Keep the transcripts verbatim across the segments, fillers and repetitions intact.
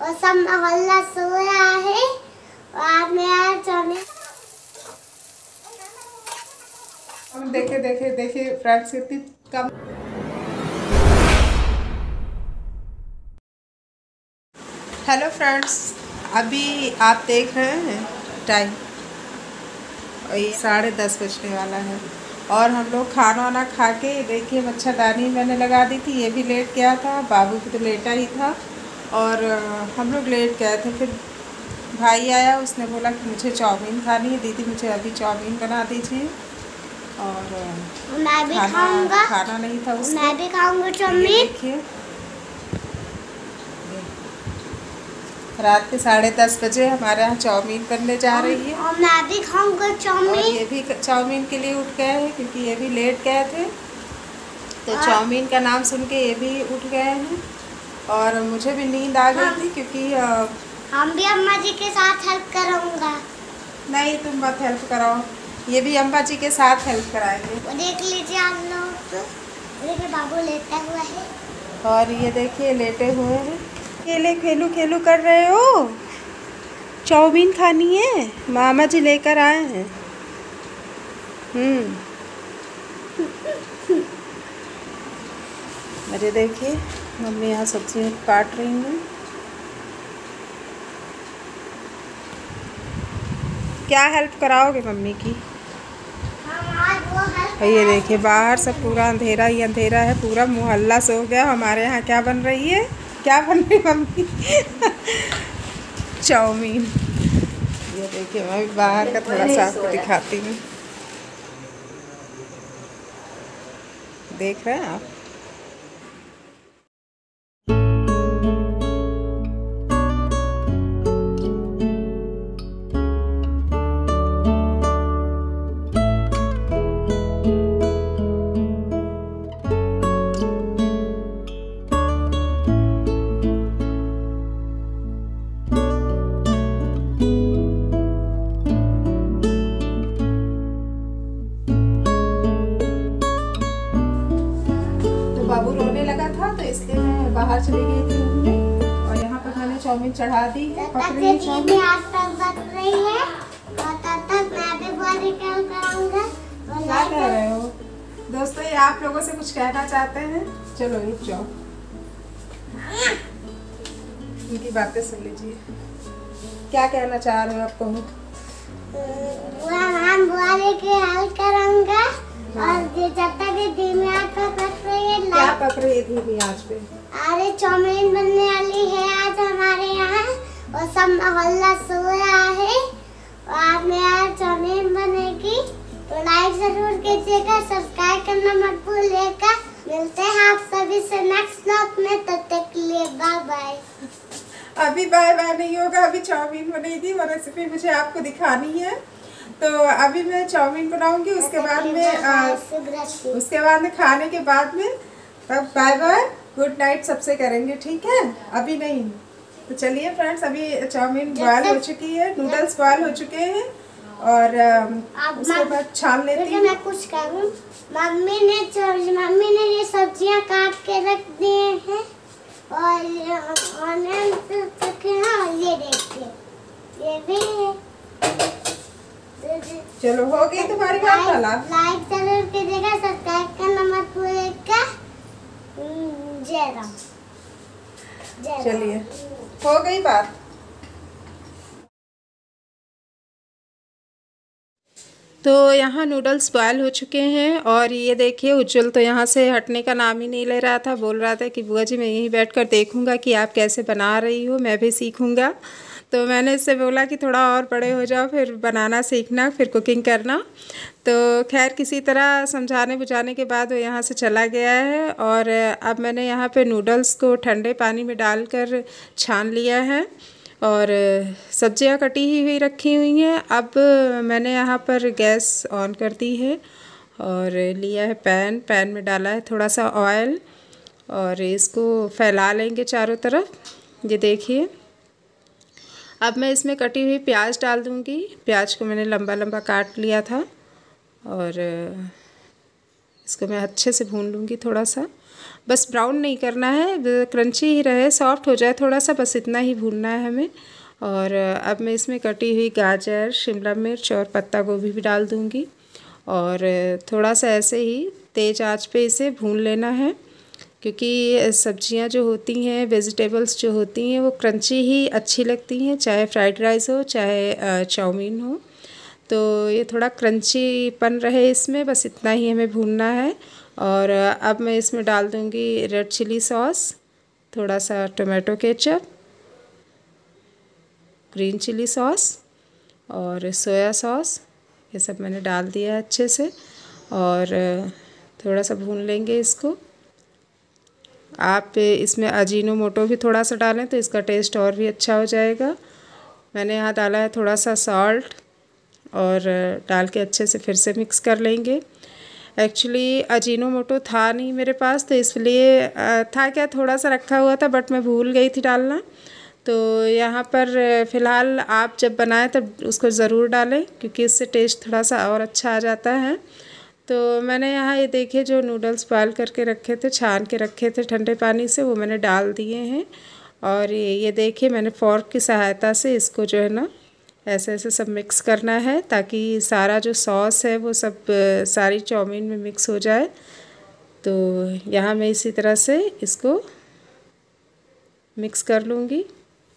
और सब मोहल्ला सो रहा है और आज मेरा चाउमीन। हम देखे देखे देखे फ्रेंड्स इतनी कम। हेलो फ्रेंड्स, अभी आप देख रहे हैं टाइम ये साढ़े दस बजने वाला है और हम लोग खाना वाना खा के देखिए मच्छरदानी मैंने लगा दी थी। ये भी लेट गया था, बाबू भी तो लेटा ही था और हम लोग लेट गए थे। फिर भाई आया, उसने बोला कि मुझे चाउमीन खानी है, दीदी मुझे अभी चाउमीन बना दीजिए। और मैं भी खाना खाऊंगा, खाना नहीं था उसको। मैं भी खाऊंगा चाउमीन। देखिए रात के साढ़े दस बजे हमारे यहाँ चाउमीन बनने जा रही है और मैं भी खाऊंगा चाउमीन। और ये भी चाउमीन के लिए उठ गए हैं क्योंकि ये भी लेट गए थे, तो चाउमीन का नाम सुन के ये भी उठ गए हैं और मुझे भी नींद आ गई थी क्योंकि आ, हम भी अम्मा जी के साथ हेल्प करूँगा। नहीं तुम मत हेल्प कराओ, ये भी अम्मा जी के साथ हेल्प कराएंगे। वो देख लीजिए आप लोग, देखिए बाबू लेटा हुआ है और ये देखिए लेटे हुए हैं। खेले खेलू खेलू कर रहे हो, चाउमीन खानी है, मामा जी लेकर आए हैं। हम्म अरे देखिए मम्मी यहाँ सब्जियाँ काट रही हैं। क्या हेल्प कराओगे मम्मी की? ये देखिए बाहर सब पूरा अंधेरा ही अंधेरा है, पूरा मोहल्ला सो गया। हमारे यहाँ क्या बन रही है, क्या बन रही मम्मी? चाउमीन। ये देखिए मैं बाहर का थोड़ा सा आपको दिखाती हूँ, देख रहे हैं आप। बाबू रोने लगा था तो इसलिए मैं बाहर चली गई थी रूम में और यहाँ पर मैंने चाउमीन चढ़ा दी है। पकड़ी चाउमीन आज तक बन रही है और तब तक मैं भी बड़ी काम करूँगा। क्या कह रहे हो दोस्तों? ये आप लोगों से कुछ कहना चाहते हैं? चलो रुक जाओ, उनकी बातें सुन लीजिए। क्या कहना चाह रहे हो आप? कहो। हम बुआरे के हल करूँगा और जब तक ये धीमी आंच पर पक रही है। क्या पक रही है धीमी आंच पे? अरे चाउमीन बनने वाली है आज हमारे यहाँ और सब मोहल्ला सो रहा है और आज मेरा चाउमीन बनेगी। तो लाइक जरूर कीजिएगा, सब्सक्राइब करना मत भूलिएगा। मिलते हैं आप सभी से नेक्स्ट व्लॉग में, तब तक के लिए बाय बाय। अभी बाय बाय नहीं होगा, अभी चाउमीन बनेगी, वो रेसिपी मुझे आपको दिखानी है। तो अभी मैं चाउमीन बनाऊंगी, उसके बाद में आ, उसके बाद में खाने के बाद में तब बाय बाय गुड नाइट सबसे करेंगे, ठीक है? अभी नहीं। तो चलिए फ्रेंड्स, अभी चाउमीन बॉयल हो चुकी है, नूडल्स बॉयल हो चुके हैं और उसके बाद छान लेती हूँ। मैं कुछ करूँ, मम्मी ने मम्मी ने ये सब्जियाँ काट के रख दिए हैं और ये देखिए ये भी है। चलो हो गई तुम्हारी बात वाला। लाइक जरूर कीजिएगा, सब्सक्राइब करना मत भूलिएगा। जय राम। चलिए हो गई बात। तो यहाँ नूडल्स बॉयल हो चुके हैं और ये देखिए उज्जवल तो यहाँ से हटने का नाम ही नहीं ले रहा था। बोल रहा था कि बुआ जी मैं यहीं बैठकर देखूँगा कि आप कैसे बना रही हो, मैं भी सीखूँगा। तो मैंने इससे बोला कि थोड़ा और बड़े हो जाओ फिर बनाना सीखना, फिर कुकिंग करना। तो खैर किसी तरह समझाने बुझाने के बाद वो यहाँ से चला गया है और अब मैंने यहाँ पे नूडल्स को ठंडे पानी में डालकर छान लिया है और सब्जियां कटी ही हुई रखी हुई हैं। अब मैंने यहाँ पर गैस ऑन कर दी है और लिया है पैन। पैन में डाला है थोड़ा सा ऑयल और इसको फैला लेंगे चारों तरफ। ये देखिए अब मैं इसमें कटी हुई प्याज डाल दूँगी। प्याज को मैंने लंबा लंबा काट लिया था और इसको मैं अच्छे से भून लूँगी थोड़ा सा। बस ब्राउन नहीं करना है, क्रंची ही रहे, सॉफ्ट हो जाए थोड़ा सा, बस इतना ही भूनना है हमें। और अब मैं इसमें कटी हुई गाजर, शिमला मिर्च और पत्ता गोभी भी डाल दूँगी और थोड़ा सा ऐसे ही तेज़ आंच पे इसे भून लेना है, क्योंकि सब्जियां जो होती हैं, वेजिटेबल्स जो होती हैं, वो क्रंची ही अच्छी लगती हैं, चाहे फ्राइड राइस हो चाहे चाउमीन हो। तो ये थोड़ा क्रंचीपन रहे इसमें, बस इतना ही हमें भूनना है। और अब मैं इसमें डाल दूँगी रेड चिली सॉस, थोड़ा सा tomato ketchup, green chilli sauce और सोया सॉस, ये सब मैंने डाल दिया है अच्छे से। और थोड़ा सा भून लेंगे इसको। आप इसमें अजीनोमोटो भी थोड़ा सा डालें तो इसका टेस्ट और भी अच्छा हो जाएगा। मैंने यहाँ डाला है थोड़ा सा सॉल्ट और डाल के अच्छे से फिर से मिक्स कर लेंगे। एक्चुअली अजीनोमोटो था नहीं मेरे पास, तो इसलिए था क्या, थोड़ा सा रखा हुआ था, बट मैं भूल गई थी डालना। तो यहाँ पर फ़िलहाल आप जब बनाएं तब उसको ज़रूर डालें, क्योंकि इससे टेस्ट थोड़ा सा और अच्छा आ जाता है। तो मैंने यहाँ ये देखिए जो नूडल्स बॉयल करके रखे थे, छान के रखे थे ठंडे पानी से, वो मैंने डाल दिए हैं। और ये ये देखिए मैंने फ़ोर्क की सहायता से इसको जो है ना ऐसे ऐसे सब मिक्स करना है, ताकि सारा जो सॉस है वो सब सारी चाउमीन में मिक्स हो जाए। तो यहाँ मैं इसी तरह से इसको मिक्स कर लूँगी।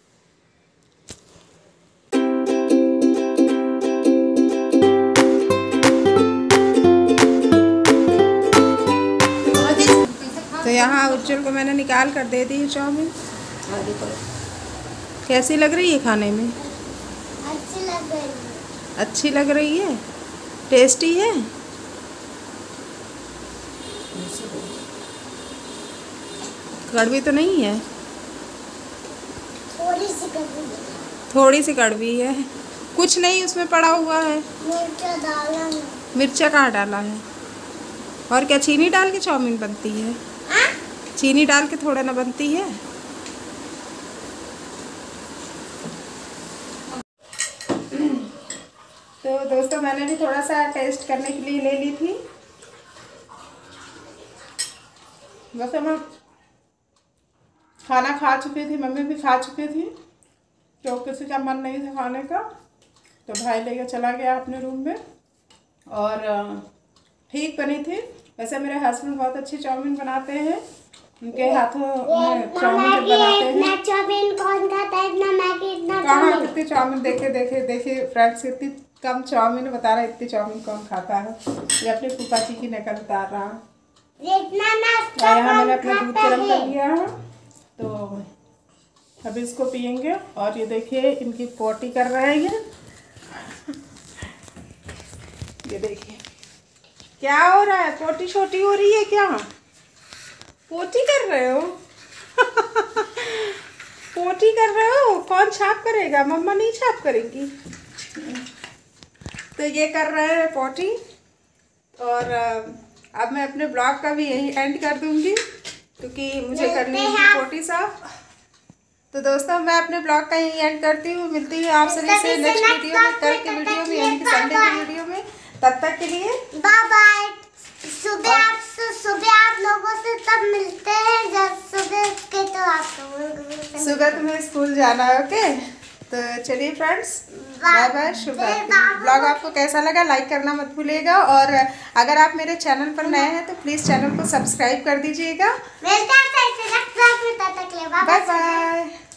तो यहाँ उज्जवल को मैंने निकाल कर दे दी है चाउमीन। कैसी लग रही है खाने में? अच्छी लग रही है। अच्छी लग रही है, टेस्टी है। कड़वी तो नहीं है? थोड़ी सी कड़वी है। थोड़ी सी कड़वी है, कुछ नहीं उसमें पड़ा हुआ है। मिर्चा डाला है। मिर्चा कहाँ डाला है? और क्या चीनी डाल के चाउमीन बनती है? आ? चीनी डाल के थोड़ा ना बनती है। तो दोस्तों मैंने भी थोड़ा सा टेस्ट करने के लिए ले ली थी। वैसे मैं खाना खा चुकी थी, मम्मी भी खा चुकी थी, तो किसी का मन नहीं था खाने का, तो भाई लेकर चला गया अपने रूम में। और ठीक बनी थी। वैसे मेरे हस्बैंड बहुत अच्छी चाउमीन बनाते हैं, उनके हाथों में चाउमीन जब बनाते हैं। चाउमीन कौन खाता है? इतना मैगी, इतना कहाँ कितनी चाउमीन, देखे देखे देखे फ्रेंड्स, इतनी कम चाउमीन बता रहा है, इतनी चाउमीन कौन खाता है। ये अपनी फूफा जी की नकल उतार रहा है। यहाँ मैंने अपना दूध गर्म कर लिया है, तो अभी इसको पियेंगे। और ये देखिए इनकी पोटी कर रहे हैं ये ये देखिए क्या हो रहा है, पोटी छोटी हो रही है क्या? पोटी कर रहे हो? पोटी कर रहे हो? कौन छाप करेगा? मम्मा नहीं छाप करेंगी। तो ये कर रहे हैं पोटी। और अब मैं अपने ब्लॉग का भी यही एंड कर दूंगी, क्योंकि मुझे करनी है पोटी साफ। तो दोस्तों मैं अपने ब्लॉग का यही एंड करती हूँ। मिलती हूँ आप सभी से नेक्स्ट वीडियो में, कल के वीडियो में, यानी कि संडे की वीडियो में। तब तक के लिए बाय बाय। सुबह आप सुबह आप लोगों से तब मिलते हैं जब सुबह के, तो आप सुबह तुम्हें स्कूल जाना है। ओके, तो चलिए फ्रेंड्स, बाय बाय, शुभ रात्रि। ब्लॉग आपको कैसा लगा लाइक करना मत भूलिएगा, और अगर आप मेरे चैनल पर नए हैं तो प्लीज़ चैनल को सब्सक्राइब कर दीजिएगा। मिलते हैं फिर नेक्स्ट ब्लॉग में, तब तक के लिए बाय बाय।